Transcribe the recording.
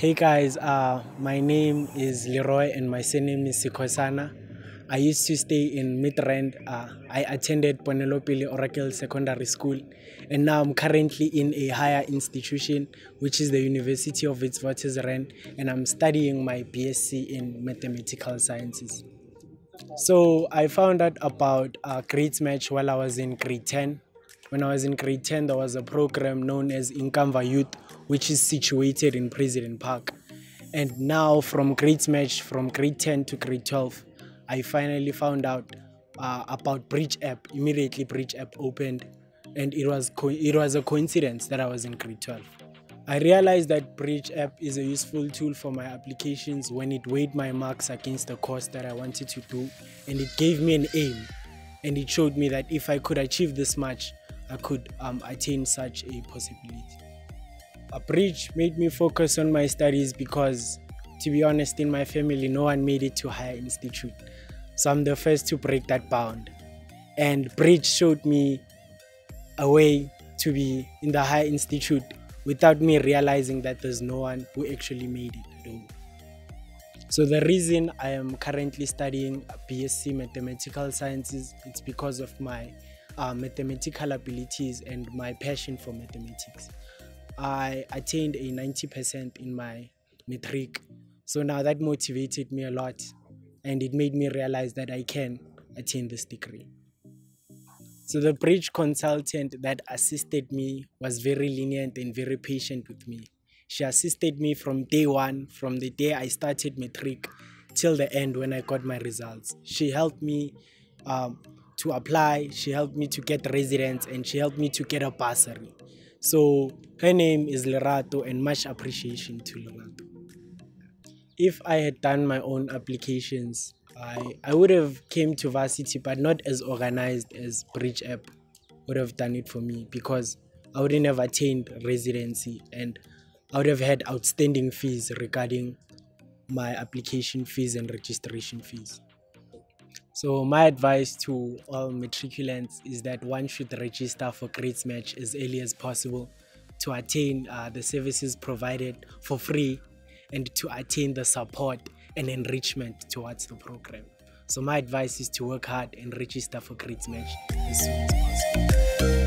Hey guys, my name is Leroy and my surname is Sikhosana. I used to stay in Midrand. I attended Ponelopili Oracle Secondary School, and now I'm currently in a higher institution, which is the University of Wits, and I'm studying my BSc in Mathematical Sciences. So I found out about grades match while I was in grade 10. When I was in grade 10, there was a program known as Inkamva Youth, which is situated in President Park. And now from grades match, from grade 10 to grade 12, I finally found out about Bridge app. Immediately Bridge app opened, and it was a coincidence that I was in grade 12. I realized that Bridge app is a useful tool for my applications when it weighed my marks against the course that I wanted to do, and it gave me an aim, and it showed me that if I could achieve this much, I could attain such a possibility. A Bridge made me focus on my studies because, to be honest, in my family, no one made it to higher institute. So I'm the first to break that bound. And Bridge showed me a way to be in the higher institute without me realizing that there's no one who actually made it at all. So the reason I am currently studying BSc Mathematical Sciences, it's because of my mathematical abilities and my passion for mathematics. I attained a 90% in my matric, so now that motivated me a lot, and it made me realize that I can attain this degree. So the Bridge consultant that assisted me was very lenient and very patient with me. She assisted me from day one, from the day I started matric till the end when I got my results. She helped me to apply, she helped me to get residence, and she helped me to get a bursary. So her name is Lerato, and much appreciation to Lerato. If I had done my own applications, I would have came to varsity, but not as organized as Bridge app would have done it for me, because I wouldn't have attained residency, and I would have had outstanding fees regarding my application fees and registration fees. So my advice to all matriculants is that one should register for grades match as early as possible to attain the services provided for free, and to attain the support and enrichment towards the program. So my advice is to work hard and register for grades match as soon as possible.